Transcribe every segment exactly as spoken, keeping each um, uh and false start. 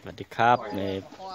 วัสดีครับเนี่ย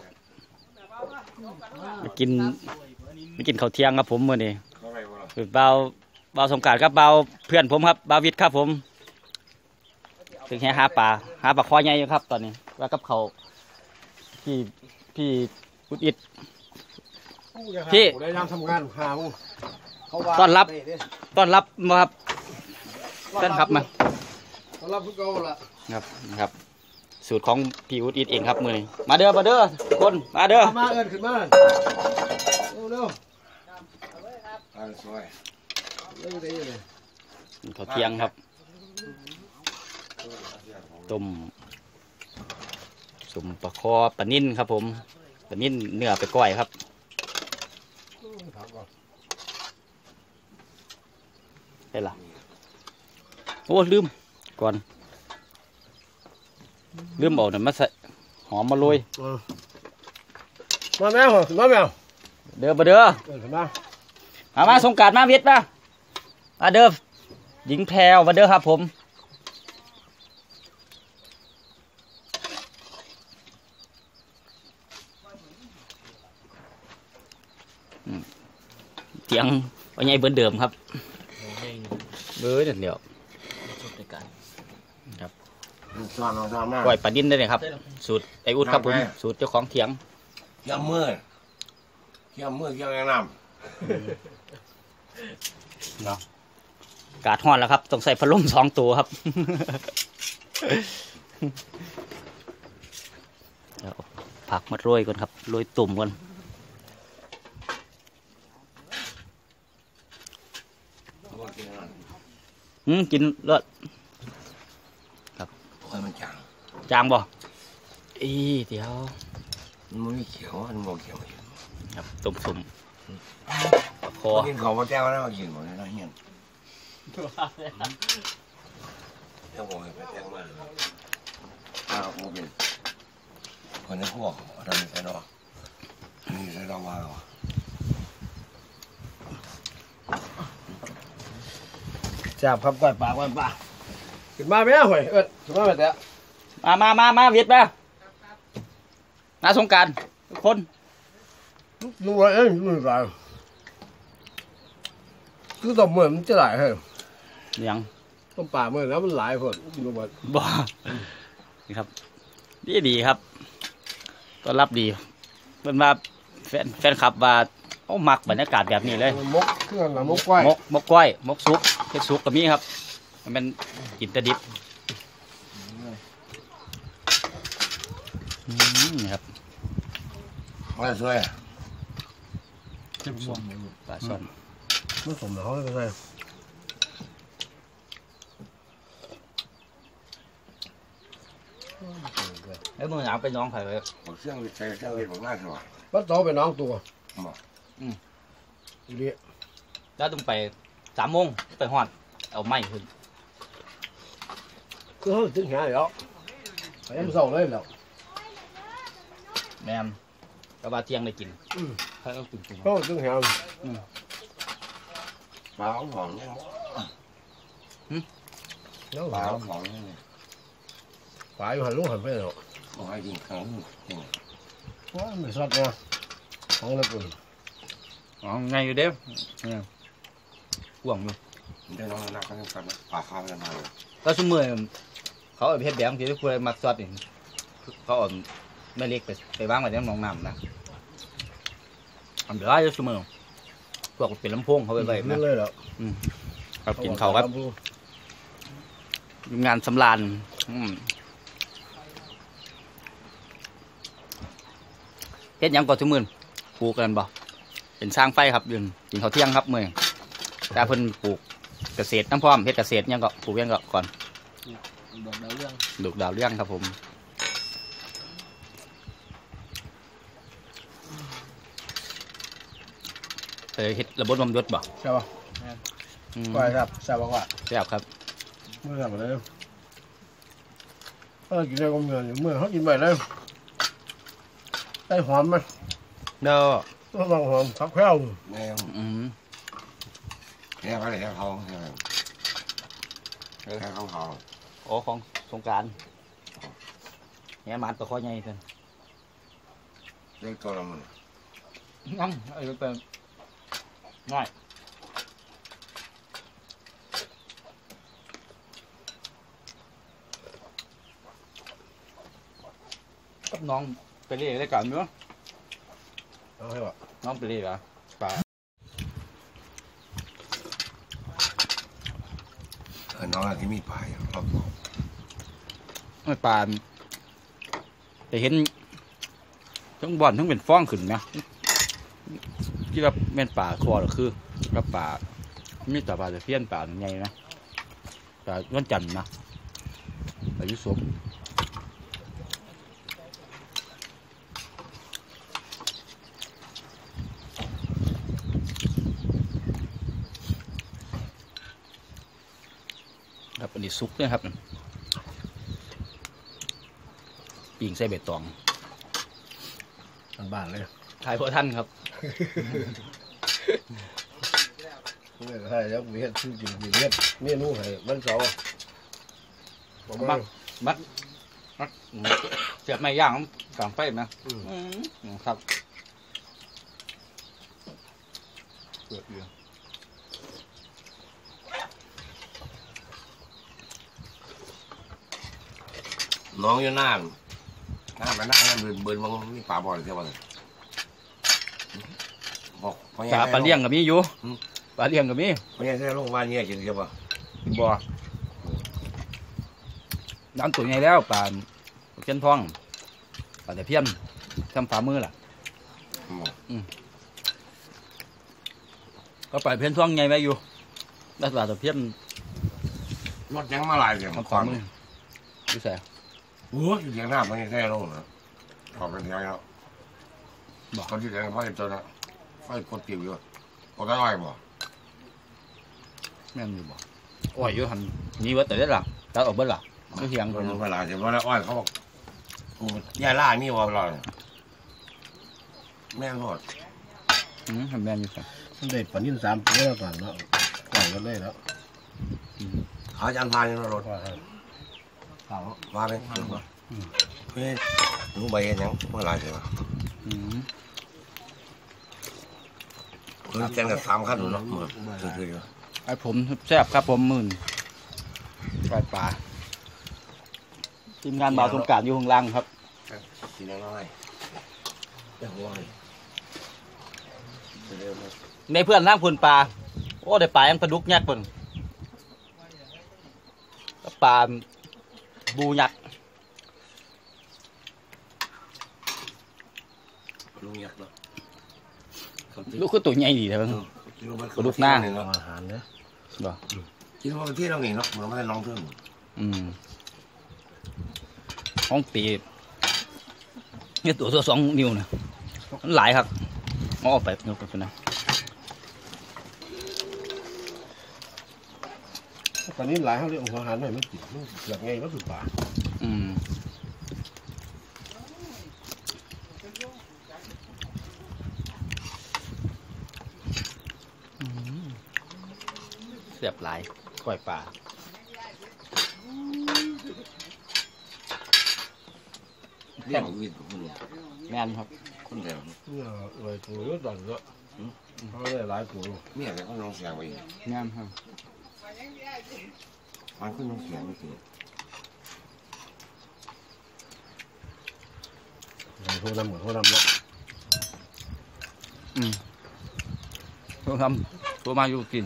มากินมากินข้าวเที่ยงครับผมมื้อนี้เบาเบาสงกรานต์ครับเบาเพื่อนผมครับเบาวิทย์ครับผมถึงแห่หาปลาหาปลาคอใหญ่อยู่ครับตอนนี้แล้วกับเขาพี่พี่พุทธิตพี่ได้ยามทำงานหามึงต้อนรับต้อนรับมาครับต้อนรับมาต้อนรับทุกคนละครับนะครับสูตรของพี่พุทธิตเองครับมื้อนี้มาเด้อมาเด้อทุกคนมาเด้อมาเอิญขึ้นมาเร็วเร็วสวยเร็วดีเลยข้าวเที่ยงครับต้มสมปลาคอปลานิ่นครับผมปลานิ่นเนื้อไปก้อยครับได้ละโอ้ลืมก่อนลืมเอาหน่อยมาใส่หอมมาโรยมาแมวมาแมวเด้อมาเด้อมามามาสงกรานต์มาเวียดมามาเด้อหญิงแพรวมาเด้อครับผมเตียงเอาใหญ่เบอร์เดิมครับเบอร์เดียวครับปล่อยปลาดิ้นได้เลยครับสูตรไออุดครับผมสูตรเจ้าของเถียงยำมือยำมือยำแรงน้ำเนาะกาดห้อนแล้วครับต้องใส่พัดลมสองตัวครับเดี๋ยวผักมาโรยก่อนครับโรยตุ่มก่อนอืมกินเลือดครับค่อยมันจางจางบ่อีเดี๋ยวมันไม่เขียวมันบ่เขียวครับตุ่มสุ่มคอกินของมาแจ้งแล้วมากินหมดเลยนะเฮียนเจ้าบอกให้ไปแจ้งมาอ้าวโอเคคนในพวกทำใส่ดอกนี่ใส่ดอกมาหรอจับครับก้อยปากก้อยปากขึ้นมาไหมอ่ะห่วยเอิดขึ้นมาไหมแต่มามามามาเวียดมาน้าสงการทุกคนดูว่าเอ้ยดูว่าคือต้มเหมือนมันจะหลายเหรอยังต้มปลาเหมือนแล้วมันหลายคนดูว่าบ่นี่ครับดีดีครับต้อนรับดีเป็นว่าแฟนแฟนคลับว่าเขามักบรรยากาศแบบนี้เลยมกเครื่องมกก้อยมกมกก้อยมกซุปเฮ็ดซุปกับมีครับมันเป็นกินแต่ดิบนี่ครับปลาสวยปลาช่อนไม่สมแล้วไม่ใช่แล้วมึงอยากไปน้องใครเลยเครื่องใช้เครื่องเห็ดของน่าสวยวัดโตไปน้องตัวอืมเรียแล้วต้องไปสามโมงไปหอดเอาไม้ขึ้นคือเขาถึงหาแล้วไปยังส่งเลยแล้วแม่กระบะเที่ยงได้กินเขาต้องกินกินเขาถึงหาปลาของหอมเนี่ยปลาของหอมเนี่ยปลาอยู่หันลูกหันไปหรอกขอให้กินข้าวว้าไม่สดเนี่ยของละปุ่นอ๋อไงอยู่เด้อห่วงอยู่เดี๋ยวน้องนักเขาจะกลับปลาข้าวจะมาก็ชั่วโมงเขาเอาเพชรแดงที่ทุกคนมักซอสนี่เขาเอาไม่เล็กไปไปวางไว้ในหนองน้ำนะทำได้ชั่วโมงพวกเป็นลำโพงเขาไปไว้นะเลยเหรอครับกินเขาครับงานสำราญเพชรยังก่อนชั่วโมงปลูกกันบ่เป็นสร้างไฟครับยืนกินข้าวเที่ยงครับเมื่อแต่เพิ่นปลูกเกษตรน้ำพร้อมเพชรเกษตรยังก็ปลูกยังก็ก่อนดอกดาวเรื่องดอกดาวเรื่องครับผมเคยเฮ็ดระบบลมยศบ่ใช่ป่ะใช่ครับใช่ป่ะว่าใช่ครับเมื่อไหร่เลยเออกินได้ก็เมื่อเมื่อเขากินไปเลยได้หอมไหมเด้อต้องลองหอมทับแค่วแมวอืมแค่อะไรแค่เขาใช่ไหมแค่เขาเขาโอ้ของสงการเนี่ยมันตัวข้อใหญ่เกินเล็กตัวละมันนั่งไอ้เป็นง่ายกับน้องไปเรียกได้กันมั้ยเอาให้บอกน้องไปเรียกอ่ะป่าเออน้องที่มีปลายรอบบอกไม่ป่าแต่เห็นทั้งบ่อนทั้งเป็นฟ้องขึ้นนะที่ว่าแม่นป่าคอหรือคือกับป่ามีแต่ป่าจะเพี้ยนป่าไงนะป่าย้อนจันทร์นะป่ายุสมครับอันนี้ซุกเนี่ยครับปิ่งใส่ใบตองบ้านเลยทายพวกท่านครับไม่ใช่แล้วมีเฮ็ดชื่อกินมีเฮ็ดเมนูให้มันเสาร์ผมมัว่ากมักมักเสียบไม้ย่างกลางไฟนะอืมครับเปิดอยู่น้องอยู่น่านน่านไปน่านนั่นเบิร์นเบิร์นมันมีปลาบ่อยเท่าไหร่บอกพอปลาปลาเลี้ยงกับมีอยู่อืมปลาเลี้ยงกับมีพอยังใช้ลงบ้านเนี่ยกินเท่าไหร่บ่น้ำตัวใหญ่แล้วปลาเชียนทองปลาแต่เพี้ยนทำฝ่ามือล่ะก็ปลาเพี้ยนทองใหญ่ไว้อยู่แล้วปลาแต่เพี้ยนรถยังมาหลายเสียงทำฝ่ามือดูใส่โอ้ยเสียงหน้าพอยังใช้ลงนะขอบเป็นยังแล้วบอกเขาที่แดงไฟตัวน่ะไฟกดติวอยู่กดได้ไหมบ่แม่นอยู่บ่อ้อยอยู่หันนี่ว่าแต่ได้ล่ะตัดออกเบิดล่ะไม่เฮียงคคนนเวลาจะว่าแล้วอ้อยเขาบอกย่าล่านี่ว่าเราแม่งหมดอืมแม่นอยู่ครับมันได้ปลานิ่มสามตัวแล้วก่อนเนาะก่อนกันเลยแล้วเขาจานพานยังรถว่าให้เขามาเลยเฮ้ยรู้ใบยังเมื่อไรใช่ไหมอืมเพิ่งแจ้งกับสามขั้นหนูเนาะเหมือนคืออยู่ไอ้ผมแซ่บครับผมหมื่นปลาปลาทีมงานบ่าวสงกรานต์อยู่ข้างล่างครับกินน้อยเดี๋ยวหัวเลยเร็วเลยในเพื่อนนั่งพนปลาโอ้ได้ปลายังปลาดุกยักษ์เพิ่นก็ปลาบูยักษ์ลุงยักษ์เนาะลูกคือตัวใหญ่ดีแต่เพิ่นกระดูกหน้าเนี่ยเอาอาหารเนี่ยบ่กินมาที่เราเองเนาะมันไม่ได้น้องเพิ่มอืมห้องปีนี่ตัวตัวสองนิ้วนะมันหลายครับเอาออกไปยกไปนะตอนนี้หลายเขาเรียกอาหารให้มันกินมันเกือบไงมันสุดป่าอืมอืมเสียบหลายกล้วยปลาเรื่องวินคนแม่นครับคนเดียวเนี่ยเลยตัวเยอะตอนเยอะเขาได้หลายตัวเมียแต่ก็น้องเสียงไปแม่นครับมันขึ้นน้องเสียงไม่ถึงโทรนำเหมือนโทรนำเนาะอืมตัวทำตัวมาอยู่กิน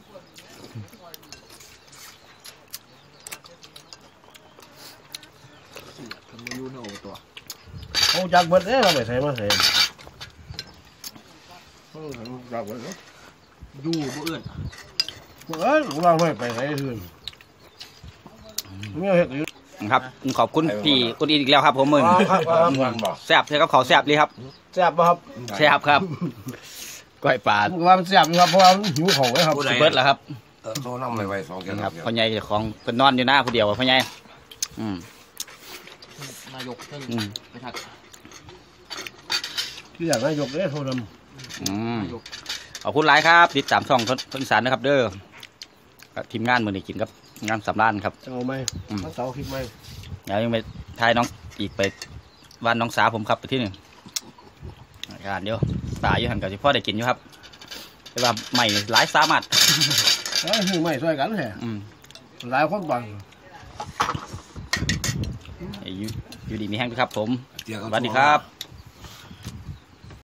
ทำไม่รู้นะโอ้ตัวเขาจักเบิดเอ้เราไปใส่มาใส่เขาจักเบิดเนาะอยู่บ่เอื้อนเอ้ยเราไม่ไปใส่คืนไม่เห็นอยู่ครับขอบคุณพี่อุดอีอีกแล้วครับผมมึงครับครับมันบอกแซ่บใช่ครับเขาแซ่บเลยครับแซ่บป่ะครับแซ่บครับก้อยปลาผมว่ามันแซ่บอยู่ครับเพราะว่ามันหิวของเลยครับเบิดแล้วครับเออโทรน้ำไม่ไหวสองแก้วครับพ่อใหญ่เจ้าของเพิ่นนอนอยู่หน้าผู้เดียวพ่อใหญ่อืมนายกเพิ่งอืมไปทักที่อยากนายกเลยโทรนอืมขอบคุณหลายครับติดตามช่องคนอีสานนะครับ เด้อครับทีมงานมือนี้กินครับงานสำรานครับำจะเอาไหมถ้าเสาคลิปไหมเดี๋ยวยังไปทายน้องอีกไปวันน้องสาวผมครับไปที่หนึ่งการเดียวตายอยู่หันกับที่พ่อได้กินอยู่ครับแต่ว่าใหม่หลายสามารถเอ้ยไม่ช่วยกันแฮะอืมหลายคนบังอยู่อยู่ดีมีแห้งด้วยครับผมเดี๋ยวสเขาวัสดีครับ